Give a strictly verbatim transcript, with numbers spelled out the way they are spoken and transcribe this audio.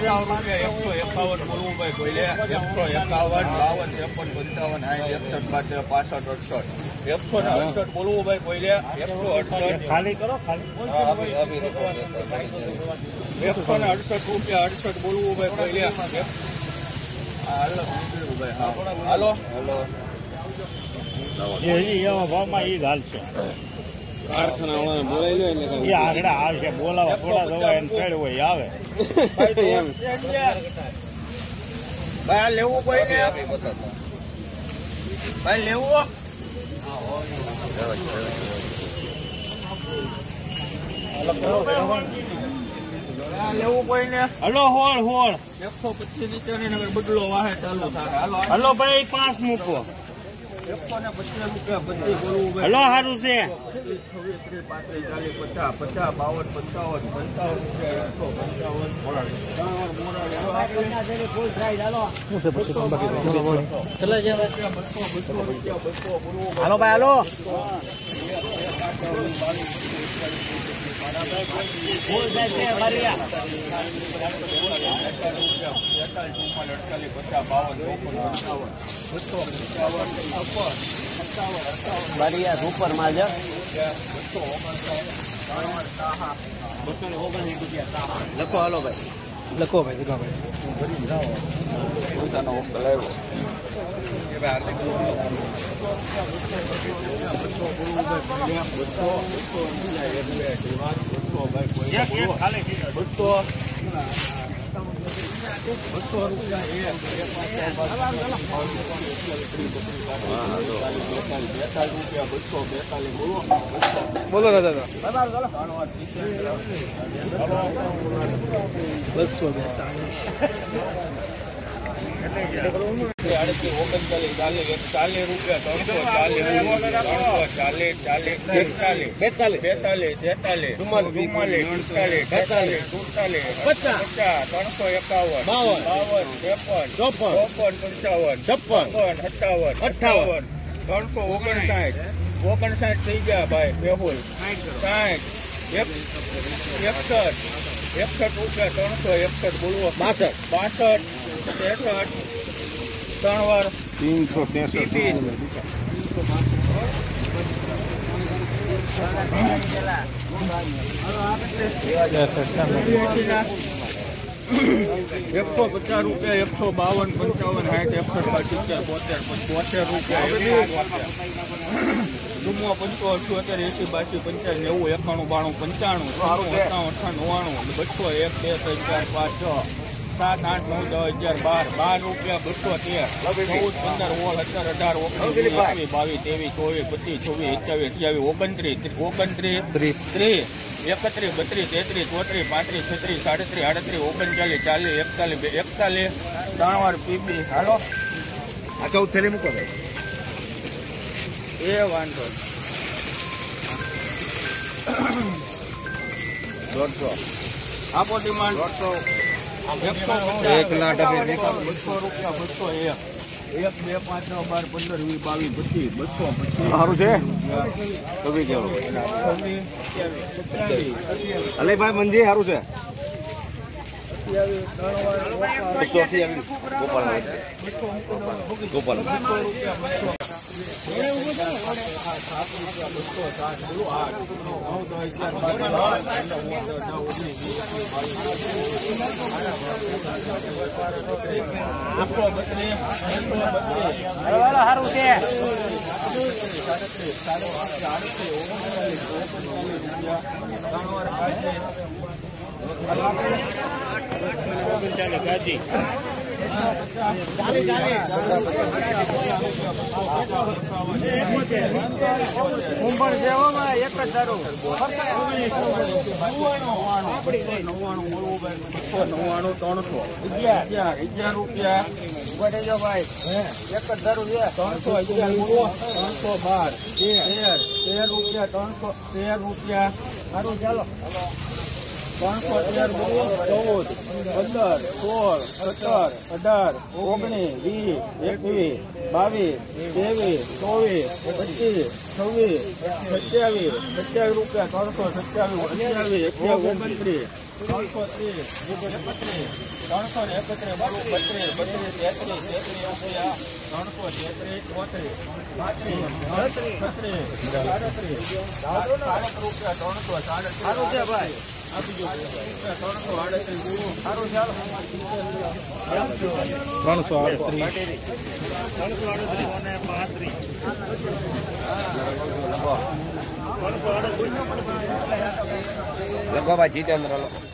એકસો એકાવન બોલવું ભાઈ કોઈને એકસો એકાવન બાવન ત્રેપન પંચાવન સાઠ એકસઠ બાતેર પાસઠ અડસઠ એકસો ને અડસઠ બોલવું ભાઈ કોઈને એકસો અડસઠ ખાલી કરો એકસો ને અડસઠ રૂપિયા અડસઠ બોલવું ભાઈ કોઈને હાલો હાલો ભાવમાં એ હાલ છે કારખાના બોલાવી લો એટલે આગળ આવશે બોલાવા થોડા દવા એને સાઈડ હોય આવે ભાઈ લેવું કોઈ ને ભાઈ લેવું લેવું કોઈ ને હલો હોળ હોળ એકસો પચીસ નીચે બદલો વાહે ચાલુ થાય હલો ભાઈ પાંચ મૂકો એકસો ને પચીસ રૂપિયા પચીસ બોલવું હલો સારું છે છવ્વીસ પાંત્રીસ ચાલીસ પચાસ પચાસ બાવન પંચાવન પંચાવન રૂપિયા એકસો પંચાવન હાલો ભાઈ હાલો સુપર માલ છે લખો હાલો ભાઈ લખો ભાઈ લખો બસો રૂપિયા બોલો દાદા બસો અડતીસ ઓગણચાલીસ ચાલીસ એકતાલીસ રૂપિયા ત્રણસો ચાલીસ ત્રણસો ચાલીસ ચાલીસ બેતાલીસ બેતાલીસ બેતાલીસ તેતાલીસ ચુમ્માલીસ પિસ્તાલીસ બેતાલીસ સુડતાલીસ પચાસ પચાસ ત્રણસો એકાવન બાવન બાવન ત્રેપન ચોપન ચોપન પંચાવન છપ્પન સત્તાવન અઠાવન ત્રણસો ઓગણસાઠ ઓગણસાઠ થઈ ગયા ભાઈ મેહુલ સાઠ એકસઠ એકસઠ રૂપિયા ત્રણસો એકસઠ બોલવો બાસઠ બાસઠ ત્રેસઠ ત્રણ વાર तीनसौ पैंसठ एक सौ पचास रुपया एक सौ बावन पंचावन साठ एकसठ सित्तेर बोतेर बोतेर रुपया जुम्मो पंचो अठोतेर एसी बासी पंचास नेવું एकाणु बाणु पंचाणु अठाणु अठा नवाणु बसो एक બે ત્રણ ચાર પાંચ છ सात आठ नौ दस अगियार बार बार रुपया बसो तेर चौदह पंदर ओल अठार अठार ओगनीस एकवीस बावीस तेवीस चौवीस पच्चीस छवीस अठावीस अठावीस ओगणत्रीस ओगणत्रीस त्रीस एकत्रीस बत्रीस तेतरीस चौतरीस પાંત્રીસ છત્રીસ સાડત્રીસ આડત્રીસ ઓગણચાલીસ ચાલીસ એકતાલીસ એકતાલીસ ત્રણ વાર પીબી હાલો આ ચૌદ થેલી મૂકો એ વાંધો દોઢસો આપો ડિમાન્ડ દોઢસો एक लाख बसो रुपया बसो एक एक बे पांच नौ बार पंदर वीस बावीस पच्चीस बसो सारू है अले भाई मंजी सारू है गोपाल गाजी कुंभण जेवो में एक ज दारू नव्वाणु नव्वाणु ત્રણસો अगियार अगियार रुपया बढ़े जो भाई एक ज दारू ત્રણસો अगियार ત્રણસો બાર तेर तेर रुपया ત્રણસો तेर रुपया सारू चलो ત્રણસો તેર ચૌદ પંદર સોળ સત્તર અઢાર ઓગણીસ વીસ એકવીસ બાવીસ ત્રેવીસ ચોવીસ પચીસ છવ્વીસ સત્યાવીસ સત્યાવીસ રૂપિયા ત્રણસો સત્યાવીસ અઠ્યાવીસ એકત્રીસ ઓગણત્રીસ ત્રણસો ત્રીસ એકત્રીસ ત્રણસો ને એકત્રીસ બાવીસ બત્રીસ બત્રીસ તેત્રીસ તેત્રીસ રૂપિયા ત્રણસો તેત્રીસ ચોત્રીસ પાંત્રીસ છત્રીસ સાડત્રીસ સાડત્રીસ રૂપિયા ત્રણસો સાડત્રીસ ભાઈ આપી દો ત્રણસો આડત્રીસ સારું ચાલો ત્રણસો આડત્રીસ ત્રણસો આડત્રીસ અને પાંત્રીસ લખો ભાઈ જીતેન્દ્ર